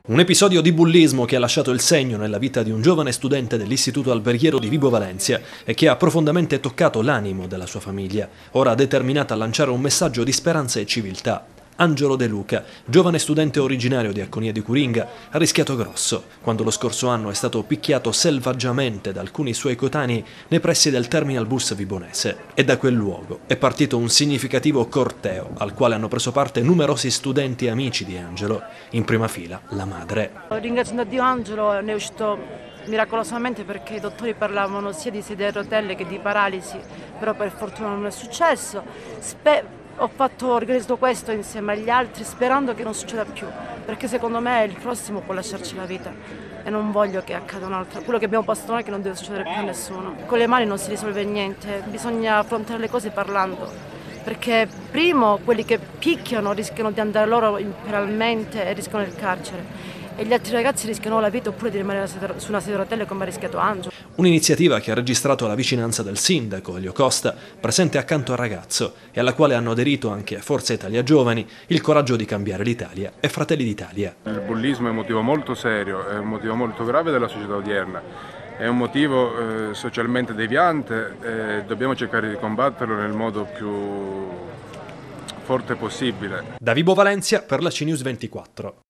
Un episodio di bullismo che ha lasciato il segno nella vita di un giovane studente dell'Istituto Alberghiero di Vibo Valentia e che ha profondamente toccato l'animo della sua famiglia, ora determinata a lanciare un messaggio di speranza e civiltà. Angelo De Luca, giovane studente originario di Acconia di Curinga, ha rischiato grosso quando lo scorso anno è stato picchiato selvaggiamente da alcuni suoi coetanei nei pressi del terminal bus vibonese. E da quel luogo è partito un significativo corteo al quale hanno preso parte numerosi studenti e amici di Angelo, in prima fila la madre. Ringraziando Dio, Angelo ne è uscito miracolosamente, perché i dottori parlavano sia di sedia a rotelle che di paralisi, però per fortuna non è successo. Ho organizzato questo insieme agli altri sperando che non succeda più, perché secondo me il prossimo può lasciarci la vita e non voglio che accada un'altra. Quello che abbiamo passato noi è che non deve succedere più a nessuno. Con le mani non si risolve niente, bisogna affrontare le cose parlando, perché primo quelli che picchiano rischiano di andare loro imperialmente e rischiano il carcere, e gli altri ragazzi rischiano la vita oppure di rimanere su una sedia a rotelle come ha rischiato Angelo. Un'iniziativa che ha registrato la vicinanza del sindaco Elio Costa, presente accanto al ragazzo, e alla quale hanno aderito anche Forza Italia Giovani, Il Coraggio di Cambiare l'Italia e Fratelli d'Italia. Il bullismo è un motivo molto serio, è un motivo molto grave della società odierna, è un motivo socialmente deviante e dobbiamo cercare di combatterlo nel modo più forte possibile. Da Vibo Valentia per la CNews 24.